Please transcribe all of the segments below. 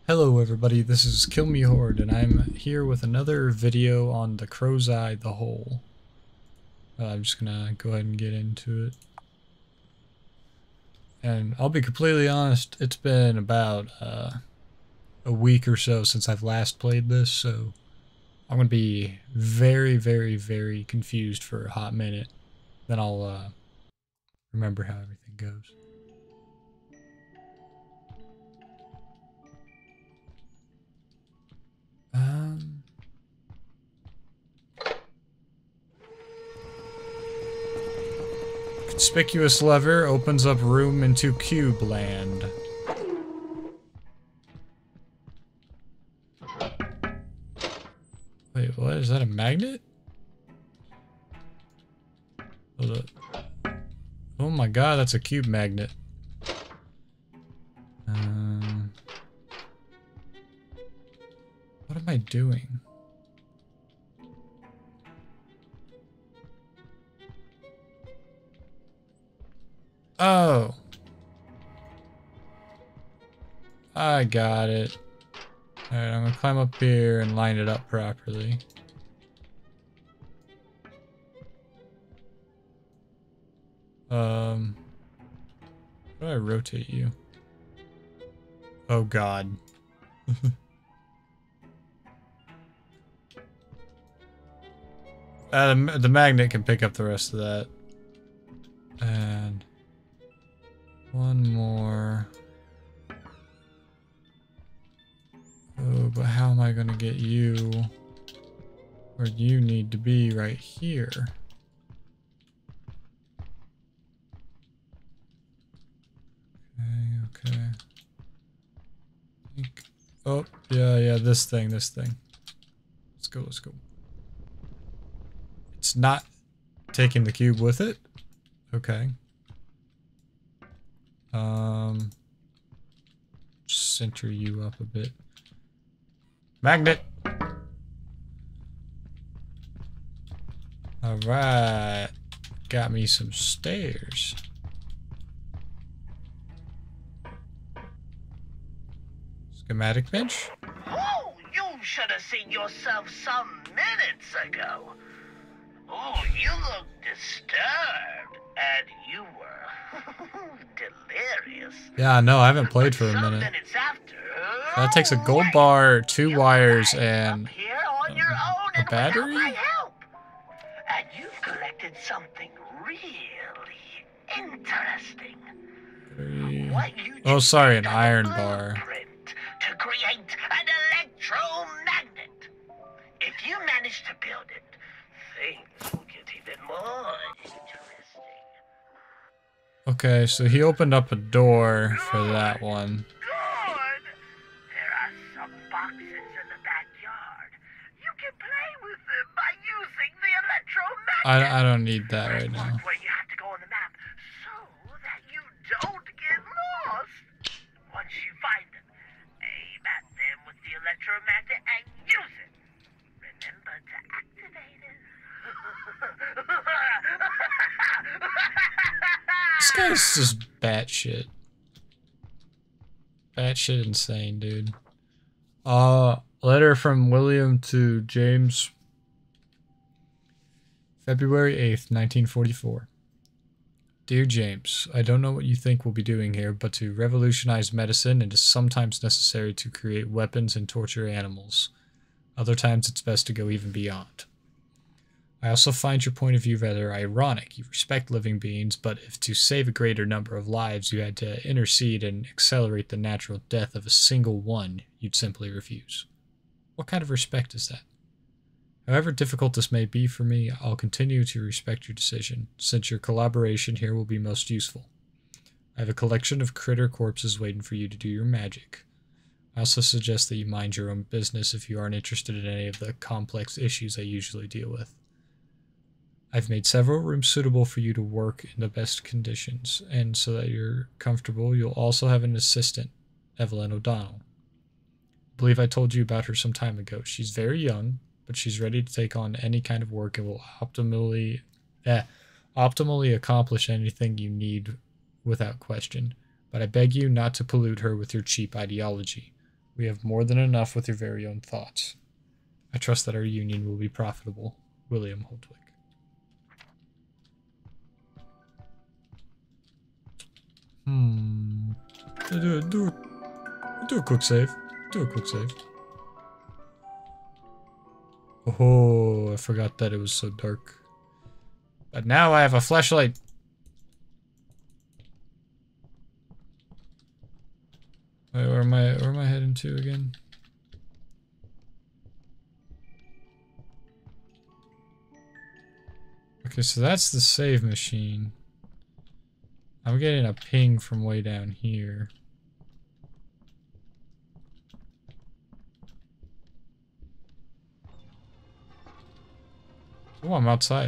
Hello everybody, this is Kill Me Horde, and I'm here with another video on the Crow's Eye the Hole. I'm just gonna go ahead and get into it. And I'll be completely honest, it's been about a week or so since I've last played this, so I'm gonna be very confused for a hot minute. Then I'll remember how everything goes. Conspicuous lever opens up room into cube land. Wait, what? Is that a magnet? Hold up. Oh my god, that's a cube magnet. What am I doing? Oh. I got it. Alright, I'm gonna climb up here and line it up properly. How do I rotate you? Oh god. The magnet can pick up the rest of that. And one more. Oh, but how am I gonna get you where you need to be right here? Okay. Oh, yeah, this thing. Let's go. It's not taking the cube with it? Okay. Center you up a bit. Magnet! Alright. Got me some stairs. Schematic bench? Oh, you should have seen yourself some minutes ago. Oh, you look disturbed, and you were delirious. Yeah, no, I haven't played for a minute. That takes a gold bar, 2 wires, and a battery? And you've collected something really interesting. Oh, sorry, an iron bar. To create an electromagnet. If you manage to build it, things will get even more interesting. Okay, so he opened up a door for that one. Good! There are some boxes in the backyard. You can play with them by using the electromagnet. I don't need that right now. Where you have to go on the map so that you don't get lost. Once you find them, aim at them with the electromagnet and use it. Remember to activate it. This guy's just batshit. Batshit insane, dude. Letter from William to James. February 8th, 1944. Dear James, I don't know what you think we'll be doing here, but to revolutionize medicine, it is sometimes necessary to create weapons and torture animals. Other times it's best to go even beyond. I also find your point of view rather ironic. You respect living beings, but if to save a greater number of lives you had to intercede and accelerate the natural death of a single one, you'd simply refuse. What kind of respect is that? However difficult this may be for me, I'll continue to respect your decision, since your collaboration here will be most useful. I have a collection of critter corpses waiting for you to do your magic. I also suggest that you mind your own business if you aren't interested in any of the complex issues I usually deal with. I've made several rooms suitable for you to work in the best conditions, and so that you're comfortable, you'll also have an assistant, Evelyn O'Donnell. I believe I told you about her some time ago. She's very young, but she's ready to take on any kind of work and will optimally accomplish anything you need without question. But I beg you not to pollute her with your cheap ideology. We have more than enough with your very own thoughts. I trust that our union will be profitable. William Holdwick. Do a quick save. Do a quick save. Oh, I forgot that it was so dark. But now I have a flashlight. Wait, where am I heading to again? Okay, so that's the save machine. I'm getting a ping from way down here. Oh, I'm outside.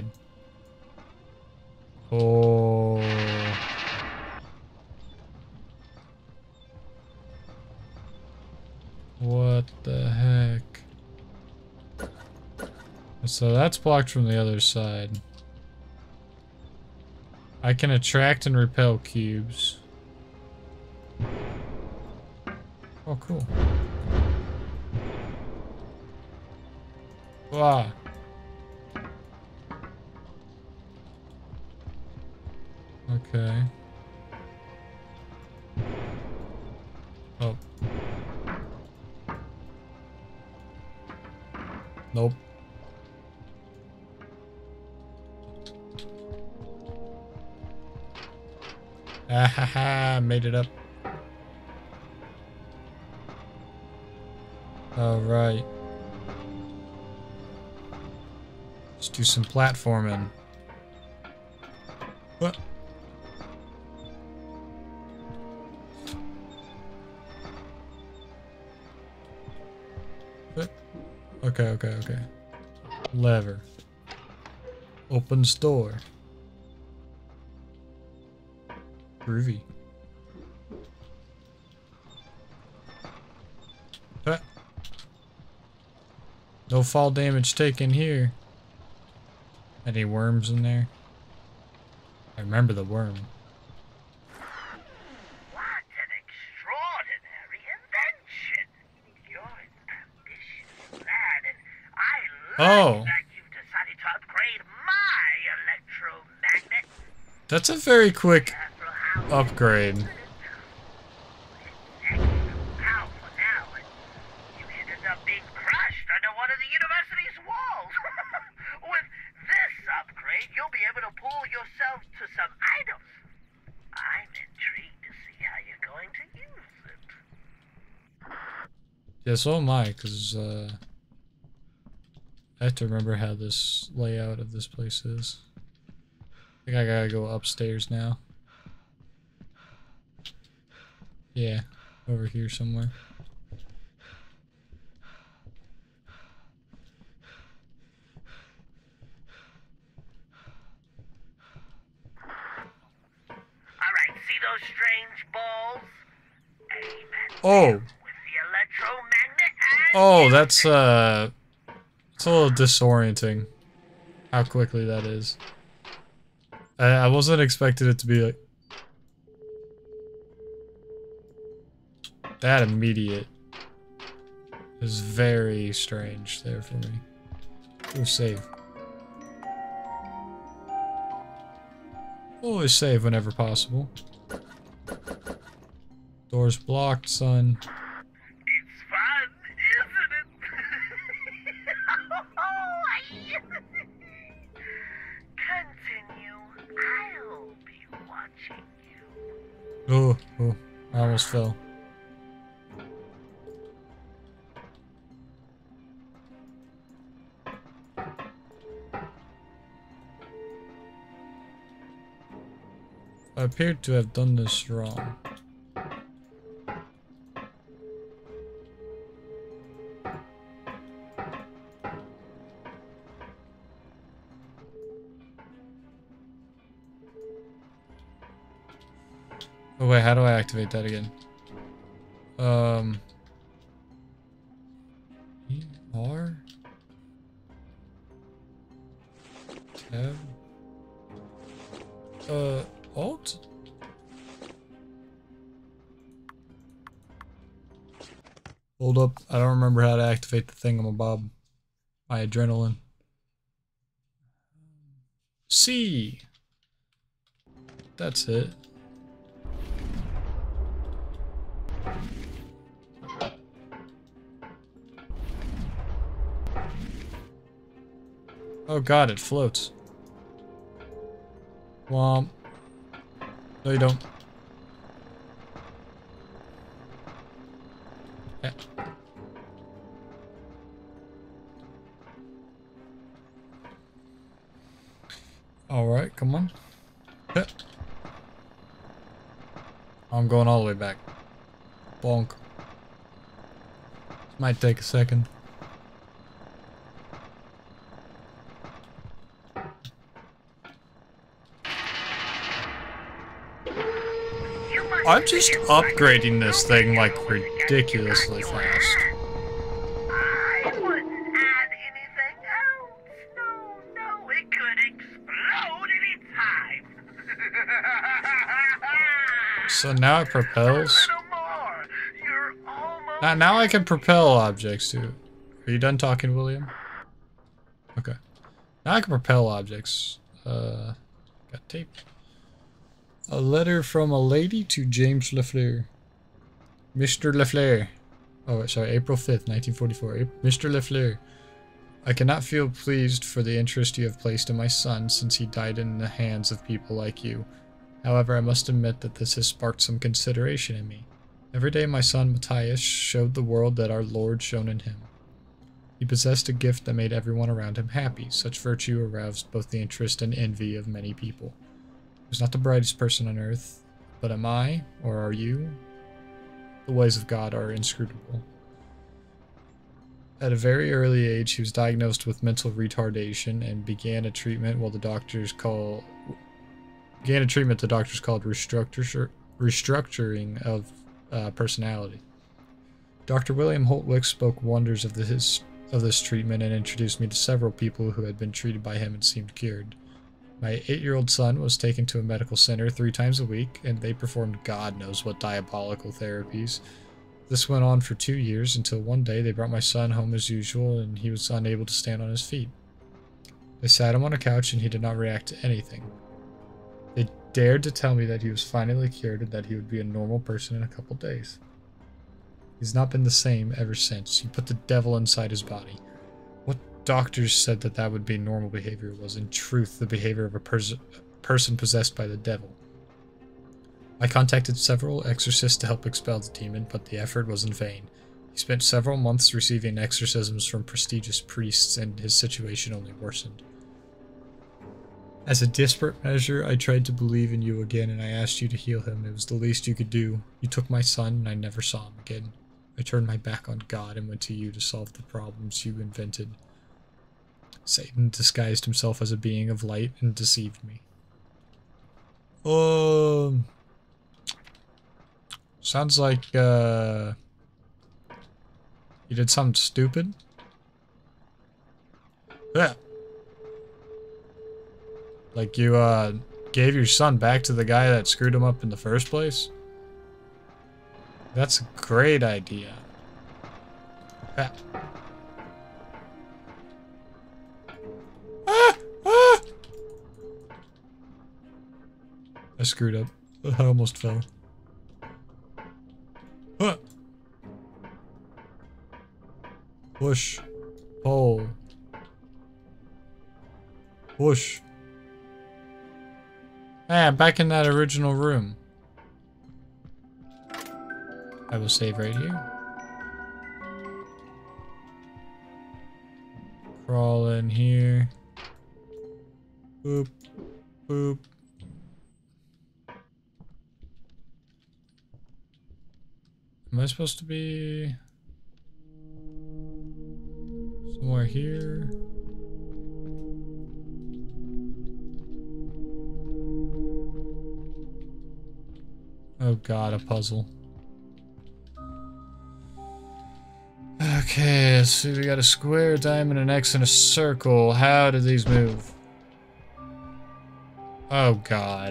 Oh. What the heck? So that's blocked from the other side. I can attract and repel cubes. Oh, cool. Wow. Okay. Oh. Nope. Ah ha ha, made it up. Alright. Let's do some platforming. What? Okay. Lever. Opens door. Groovy. No fall damage taken here. Any worms in there? I remember the worm. What an extraordinary invention! You're an ambitious lad, and I like that you've decided to upgrade my electromagnet. That's a very quick upgrade. You'll be able to pull yourself to some items. I'm intrigued to see how you're going to use it. Yeah, so am I, because I have to remember how this layout of this place is. I think I gotta go upstairs now. Yeah, over here somewhere. See those strange balls? Oh. With the electromagnet and oh, that's it's a little disorienting how quickly that is. I wasn't expecting it to be like that immediate. It was very strange there for me. Go save. Always save whenever possible. Door's blocked, son. It's fun, isn't it? Continue. I'll be watching you. Oh, I almost fell. I appeared to have done this wrong. Oh wait, how do I activate that again? R? Tab? Alt? Hold up. I don't remember how to activate the thingamabob. My adrenaline. C. That's it. Oh god, it floats. Womp. No, you don't. Yeah. Alright, come on. Yeah. I'm going all the way back. Bonk. Might take a second. I'm just upgrading this thing like ridiculously fast. I wouldn't add anything else. No, it could explode anytime. So now it propels. A little more. You're almost Now I can propel objects too. Are you done talking, William? Okay. Now I can propel objects. Got tape. A letter from a lady to James Lafleur. Mr. Lafleur. Oh, sorry, April 5th, 1944. Mr. Lafleur. I cannot feel pleased for the interest you have placed in my son since he died in the hands of people like you. However, I must admit that this has sparked some consideration in me. Every day my son Matthias showed the world that our Lord shone in him. He possessed a gift that made everyone around him happy. Such virtue aroused both the interest and envy of many people. He was not the brightest person on earth, but am I, or are you? The ways of God are inscrutable. At a very early age, he was diagnosed with mental retardation and began a treatment the doctors called restructuring of personality. Dr. William Holtwick spoke wonders of this treatment and introduced me to several people who had been treated by him and seemed cured. My 8-year-old son was taken to a medical center 3 times a week, and they performed God knows what diabolical therapies. This went on for 2 years until one day they brought my son home as usual and he was unable to stand on his feet. They sat him on a couch and he did not react to anything. They dared to tell me that he was finally cured and that he would be a normal person in a couple days. He's not been the same ever since. He put the devil inside his body. What doctors said that would be normal behavior was in truth the behavior of a person possessed by the devil. I contacted several exorcists to help expel the demon, but the effort was in vain. He spent several months receiving exorcisms from prestigious priests, and his situation only worsened. As a desperate measure, I tried to believe in you again, and I asked you to heal him. It was the least you could do. You took my son, and I never saw him again. I turned my back on God and went to you to solve the problems you invented. Satan disguised himself as a being of light and deceived me. Sounds like, you did something stupid? Yeah. Like you, gave your son back to the guy that screwed him up in the first place? That's a great idea. Ah. I screwed up. I almost fell. Huh. Push. Pull. Push. Ah, back in that original room. I will save right here. Crawl in here. Boop. Boop. Am I supposed to be somewhere here? Oh god, a puzzle. Okay, let's see, we got a square, a diamond, an X, and a circle. How do these move? Oh god.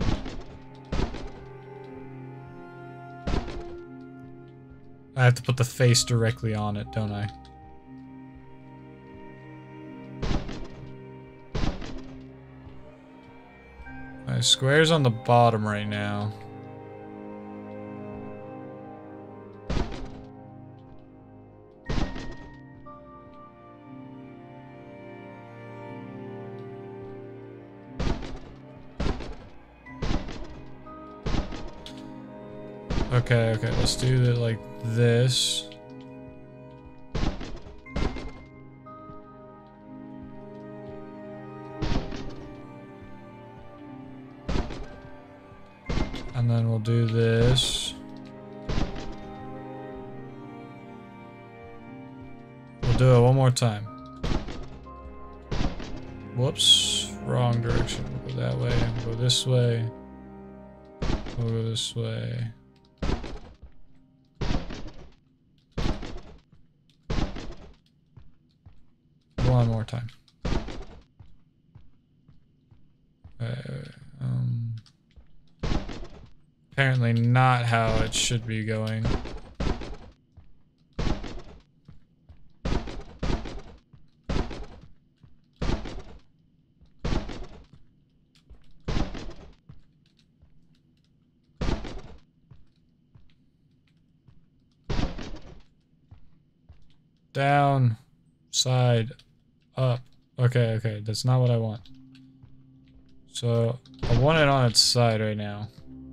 I have to put the face directly on it, don't I? My square's on the bottom right now. Okay, okay, let's do it like this. And then we'll do this. We'll do it one more time. Whoops, wrong direction. We'll go that way, we'll go this way. We'll go this way. One more time. Apparently not how it should be going. Down, side, up. Okay, okay, that's not what I want. So, I want it on its side right now.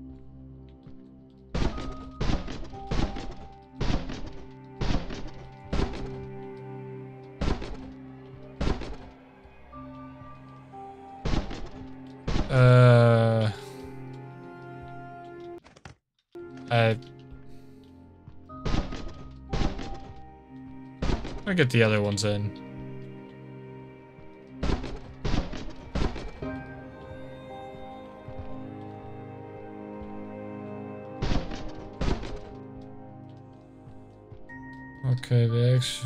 I'll get the other ones in. Okay, the extra...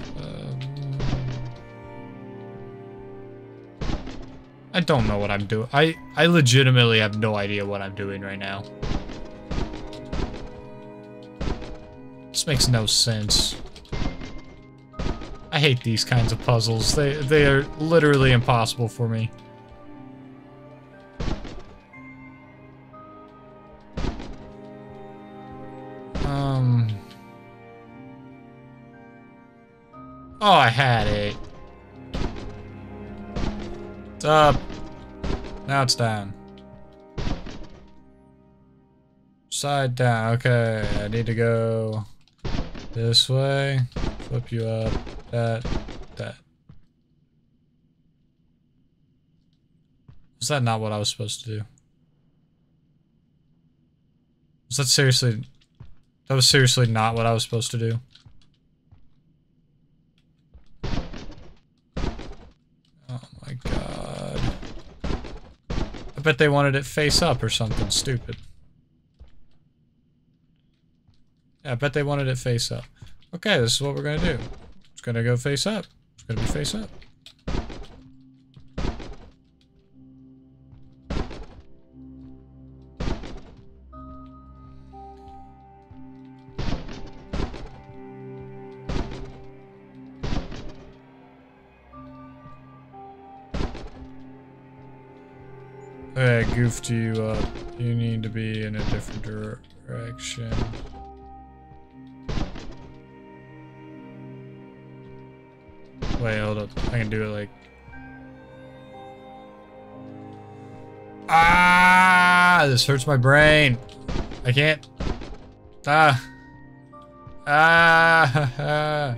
I don't know what I'm doing. I legitimately have no idea what I'm doing right now. This makes no sense. I hate these kinds of puzzles. They are literally impossible for me. Oh, I had it. It's up. Now it's down. Side down. Okay, I need to go this way. Flip you up. That. Was that not what I was supposed to do? Was that seriously... That was seriously not what I was supposed to do? Oh my god. I bet they wanted it face up or something stupid. Yeah, I bet they wanted it face up. Okay, this is what we're gonna do. It's gonna go face up. It's gonna be face up. I goofed you up. You need to be in a different direction. Wait, hold up. I can do it like... Ah! This hurts my brain. I can't... Ah! Ah!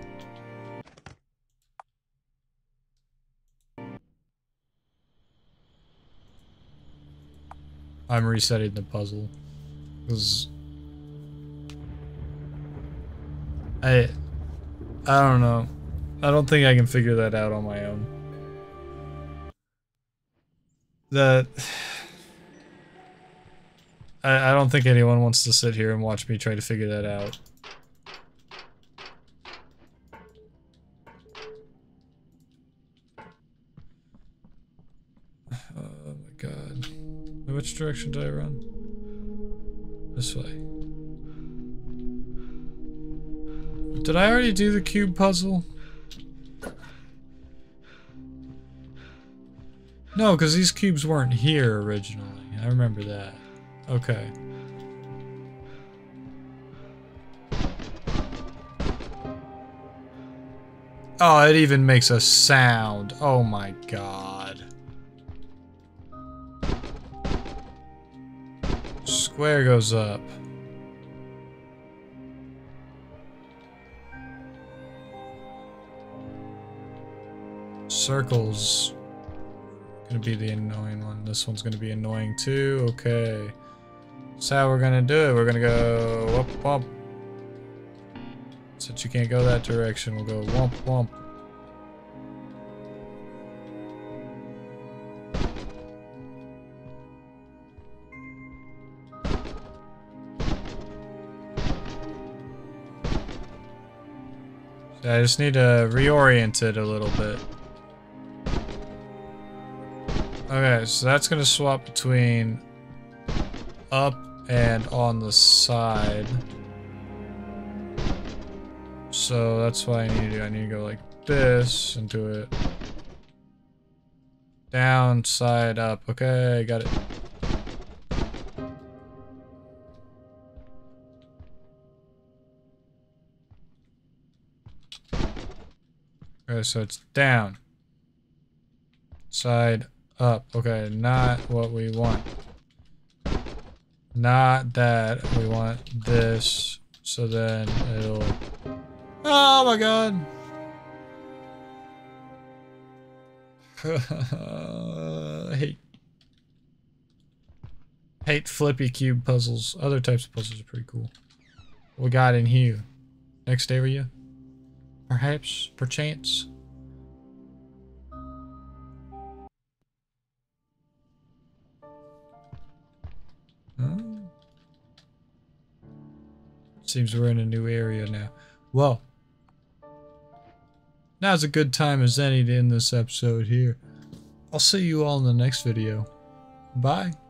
I'm resetting the puzzle. 'Cause... I don't know. I don't think I can figure that out on my own. I don't think anyone wants to sit here and watch me try to figure that out. Oh my god. Which direction did I run? This way. Did I already do the cube puzzle? No, because these cubes weren't here originally. I remember that. Okay. Oh, it even makes a sound. Oh my god. Square goes up. Circles gonna be the annoying one. This one's gonna be annoying too. Okay. That's how we're gonna do it. We're gonna go whoop whoop. Since you can't go that direction, we'll go womp womp. So I just need to reorient it a little bit. Okay, so that's gonna swap between up and on the side. So that's what I need to do. I need to go like this and do it. Down, side, up. Okay, got it. Okay, so it's down. Side, up. Okay, not what we want. Not that. We want this. So then it'll... Oh my god! I hate flippy cube puzzles. Other types of puzzles are pretty cool. What we got in here? Next area? Perhaps? Perchance? Seems we're in a new area now. Well, now's a good time as any to end this episode here. I'll see you all in the next video. Bye.